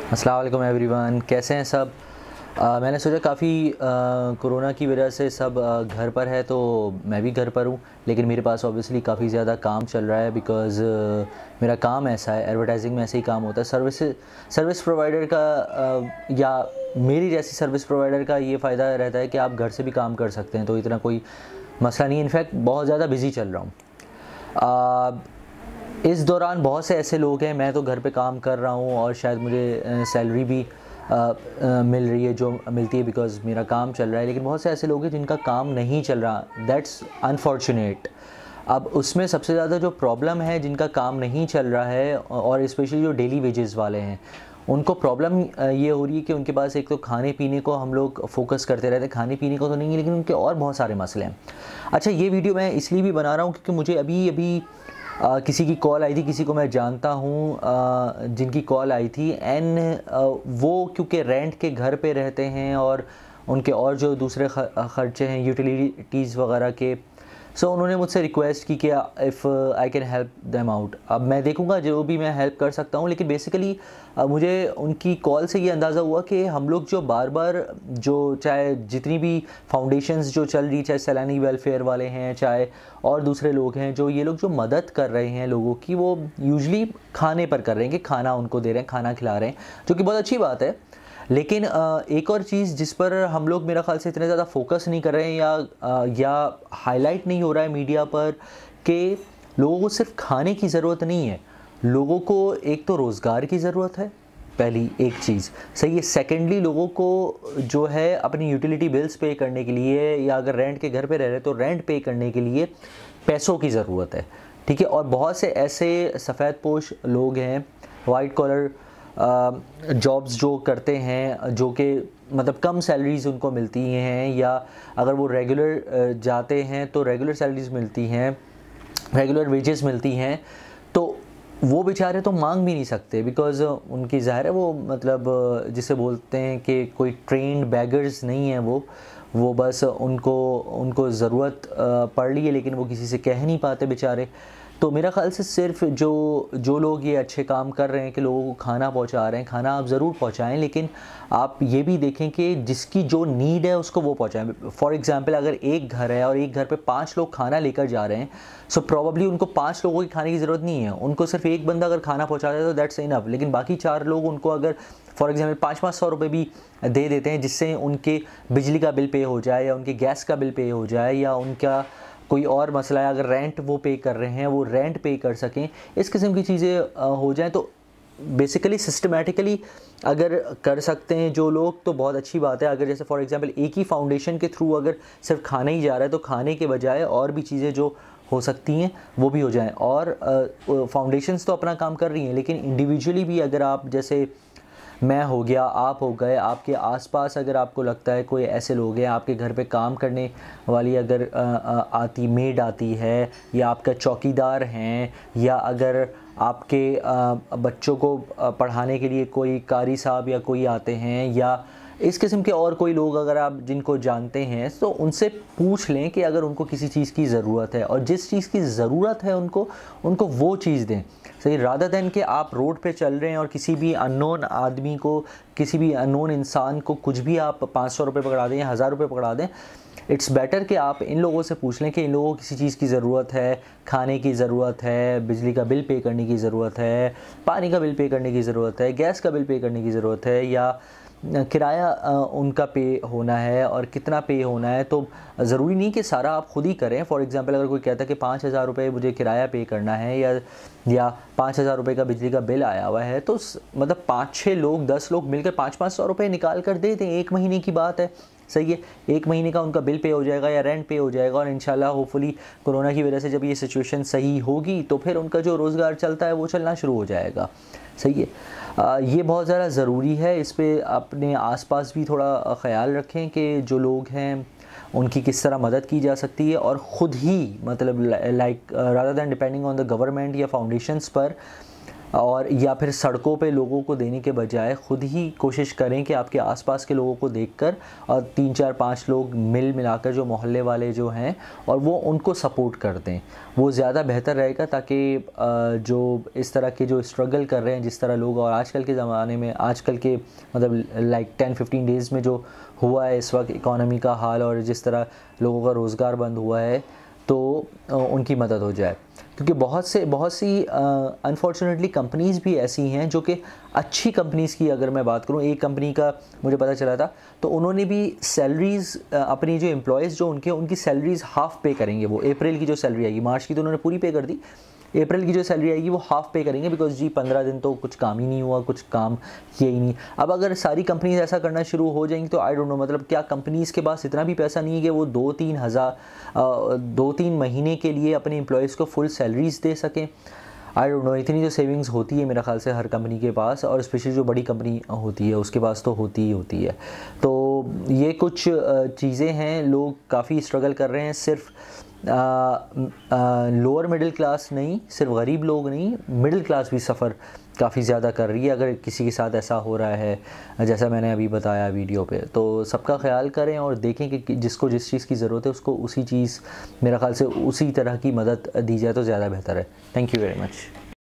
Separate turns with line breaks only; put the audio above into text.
अस्सलाम वालेकुम एवरीवन, कैसे हैं सब। मैंने सोचा काफ़ी कोरोना की वजह से सब घर पर है, तो मैं भी घर पर हूँ। लेकिन मेरे पास ऑब्वियसली काफ़ी ज़्यादा काम चल रहा है बिकॉज़ मेरा काम ऐसा है, एडवर्टाइजिंग में ऐसे ही काम होता है। सर्विस प्रोवाइडर का या मेरी जैसी सर्विस प्रोवाइडर का ये फ़ायदा रहता है कि आप घर से भी काम कर सकते हैं, तो इतना कोई मसला नहीं है। इनफैक्ट बहुत ज़्यादा बिज़ी चल रहा हूँ। इस दौरान बहुत से ऐसे लोग हैं, मैं तो घर पे काम कर रहा हूँ और शायद मुझे सैलरी भी मिल रही है जो मिलती है बिकॉज़ मेरा काम चल रहा है। लेकिन बहुत से ऐसे लोग हैं जिनका काम नहीं चल रहा, दैट्स अनफॉर्चुनेट। अब उसमें सबसे ज़्यादा जो प्रॉब्लम है जिनका काम नहीं चल रहा है और स्पेशली जो डेली वेजेस वाले हैं, उनको प्रॉब्लम ये हो रही है कि उनके पास एक तो खाने पीने को हम लोग फ़ोकस करते रहते हैं, खाने पीने को तो नहीं है लेकिन उनके और बहुत सारे मसले हैं। अच्छा, ये वीडियो मैं इसलिए भी बना रहा हूँ क्योंकि मुझे अभी अभी किसी की कॉल आई थी, किसी को मैं जानता हूँ जिनकी कॉल आई थी एंड वो क्योंकि रेंट के घर पे रहते हैं और उनके और जो दूसरे ख़र्चे हैं यूटिलिटीज़ वगैरह के, सो उन्होंने मुझसे रिक्वेस्ट की कि if I can help them out. अब मैं देखूँगा जो भी मैं हेल्प कर सकता हूँ, लेकिन बेसिकली मुझे उनकी कॉल से ये अंदाज़ा हुआ कि हम लोग जो बार बार जो चाहे जितनी भी फाउंडेशंस जो चल रही, चाहे सैलानी वेलफेयर वाले हैं, चाहे और दूसरे लोग हैं, जो ये लोग जो मदद कर रहे हैं लोगों की, वो यूजली खाने पर कर रहे हैं कि खाना उनको दे रहे हैं, खाना खिला रहे हैं, जो कि बहुत अच्छी बात है। लेकिन एक और चीज़ जिस पर हम लोग मेरा ख़्याल से इतने ज़्यादा फोकस नहीं कर रहे हैं या हाईलाइट नहीं हो रहा है मीडिया पर कि लोगों को सिर्फ खाने की ज़रूरत नहीं है, लोगों को एक तो रोज़गार की ज़रूरत है, पहली एक चीज़ सही है। सेकेंडली लोगों को जो है अपनी यूटिलिटी बिल्स पे करने के लिए, या अगर रेंट के घर पे रह रहे तो रेंट पे करने के लिए पैसों की ज़रूरत है, ठीक है। और बहुत से ऐसे सफ़ेद पोश लोग हैं, वाइट कॉलर जॉब्स जो करते हैं, जो कि मतलब कम सैलरीज़ उनको मिलती हैं, या अगर वो रेगुलर जाते हैं तो रेगुलर सैलरीज़ मिलती हैं, रेगुलर वेजेस मिलती हैं, तो वो बेचारे तो मांग भी नहीं सकते बिकॉज़ उनकी ज़ाहिर है वो मतलब जिसे बोलते हैं कि कोई ट्रेंड बैगर्स नहीं है वो बस उनको ज़रूरत पड़ रही है लेकिन वो किसी से कह नहीं पाते बेचारे। तो मेरा ख़्याल से सिर्फ जो लोग ये अच्छे काम कर रहे हैं कि लोगों को खाना पहुंचा रहे हैं, खाना आप ज़रूर पहुंचाएं, लेकिन आप ये भी देखें कि जिसकी जो नीड है उसको वो पहुंचाएं। फॉर एग्जांपल, अगर एक घर है और एक घर पे 5 लोग खाना लेकर जा रहे हैं, सो प्रॉब्ली उनको 5 लोगों की खाने की ज़रूरत नहीं है, उनको सिर्फ एक बंदा अगर खाना पहुँचा दे तो दैट्स इनफ। लेकिन बाकी 4 लोग उनको अगर फॉर एग्जांपल 500-500 रुपये भी दे देते हैं, जिससे उनके बिजली का बिल पे हो जाए या उनके गैस का बिल पे हो जाए या उनका कोई और मसला है, अगर रेंट वो पे कर रहे हैं वो रेंट पे कर सकें, इस किस्म की चीज़ें हो जाएं, तो बेसिकली सिस्टमेटिकली अगर कर सकते हैं जो लोग तो बहुत अच्छी बात है। अगर जैसे फॉर एग्जांपल एक ही फाउंडेशन के थ्रू अगर सिर्फ खाना ही जा रहा है तो खाने के बजाय और भी चीज़ें जो हो सकती हैं वो भी हो जाएं। और फाउंडेशंस तो अपना काम कर रही हैं, लेकिन इंडिविजुअली भी अगर आप, जैसे मैं हो गया, आप हो गए, आपके आसपास अगर आपको लगता है कोई ऐसे लोग हैं, आपके घर पे काम करने वाली अगर आती मेड आती है, या आपका चौकीदार हैं, या अगर आपके बच्चों को पढ़ाने के लिए कोई कारी साहब या कोई आते हैं, या इस किस्म के और कोई लोग अगर आप जिनको जानते हैं, तो उनसे पूछ लें कि अगर उनको किसी चीज़ की ज़रूरत है और जिस चीज़ की ज़रूरत है उनको वो चीज़ दें, सही। रादर दैन कि आप रोड पे चल रहे हैं और किसी भी अननोन आदमी को, किसी भी अननोन इंसान को कुछ भी आप 500 रुपये पकड़ा दें या 1000 रुपये पकड़ा दें। इट्स बेटर कि आप इन लोगों से पूछ लें कि इन लोगों को किसी चीज़ की ज़रूरत है, खाने की ज़रूरत है, बिजली का बिल पे करने की ज़रूरत है, पानी का बिल पे करने की ज़रूरत है, गैस का बिल पे करने की ज़रूरत है, या किराया उनका पे होना है और कितना पे होना है। तो ज़रूरी नहीं कि सारा आप खुद ही करें। फॉर एग्जांपल, अगर कोई कहता है कि 5000 रुपये मुझे किराया पे करना है, या 5000 रुपये का बिजली का बिल आया हुआ है, तो मतलब 5-6 लोग, 10 लोग मिलकर 500-500 रुपये निकाल कर दे दें, एक महीने की बात है, सही है। एक महीने का उनका बिल पे हो जाएगा या रेंट पे हो जाएगा, और इंशाल्लाह होपफुली कोरोना की वजह से जब ये सिचुएशन सही होगी तो फिर उनका जो रोज़गार चलता है वो चलना शुरू हो जाएगा, सही है। ये बहुत ज़्यादा ज़रूरी है। इस पे अपने आसपास भी थोड़ा ख़याल रखें कि जो लोग हैं उनकी किस तरह मदद की जा सकती है, और ख़ुद ही मतलब like rather than depending on the government या फाउंडेशंस पर, और या फिर सड़कों पे लोगों को देने के बजाय ख़ुद ही कोशिश करें कि आपके आसपास के लोगों को देखकर और 3 4 5 लोग मिलाकर जो मोहल्ले वाले जो हैं और वो उनको सपोर्ट कर दें, वो ज़्यादा बेहतर रहेगा। ताकि जो इस तरह के जो स्ट्रगल कर रहे हैं जिस तरह लोग, और आजकल के ज़माने में आजकल के मतलब लाइक 10-15 डेज़ में जो हुआ है इस वक्त इकॉनमी का हाल और जिस तरह लोगों का रोज़गार बंद हुआ है, तो उनकी मदद हो जाए। क्योंकि बहुत सी अनफॉर्चुनेटली कंपनीज़ भी ऐसी हैं जो कि अच्छी कंपनीज़ की अगर मैं बात करूं, एक कंपनी का मुझे पता चला था तो उन्होंने भी सैलरीज़ अपनी जो एम्प्लॉयज़ जो उनकी सैलरीज़ हाफ़ पे करेंगे। वो अप्रैल की जो सैलरी आएगी, मार्च की तो उन्होंने पूरी पे कर दी, अप्रैल की जो सैलरी आएगी वो हाफ़ पे करेंगे बिकॉज जी 15 दिन तो कुछ काम ही नहीं हुआ, कुछ काम किया ही नहीं। अब अगर सारी कंपनीज ऐसा करना शुरू हो जाएंगी तो आई डोंट नो, मतलब क्या कंपनीज़ के पास इतना भी पैसा नहीं है कि वो 2-3 महीने के लिए अपने एम्प्लॉयज़ को फुल सैलरीज़ दे सकें। आई डोंट नो, इतनी जो सेविंग्स होती है मेरे ख्याल से हर कंपनी के पास, और स्पेशली जो बड़ी कंपनी होती है उसके पास तो होती ही होती है। तो ये कुछ चीज़ें हैं, लोग काफ़ी स्ट्रगल कर रहे हैं। सिर्फ लोअर मिडिल क्लास नहीं, सिर्फ गरीब लोग नहीं, मिडिल क्लास भी सफ़र काफ़ी ज़्यादा कर रही है अगर किसी के साथ ऐसा हो रहा है जैसा मैंने अभी बताया वीडियो पे। तो सबका ख्याल करें और देखें कि जिसको जिस चीज़ की ज़रूरत है उसको उसी चीज़, मेरा ख्याल से उसी तरह की मदद दी जाए तो ज़्यादा बेहतर है। Thank you very much.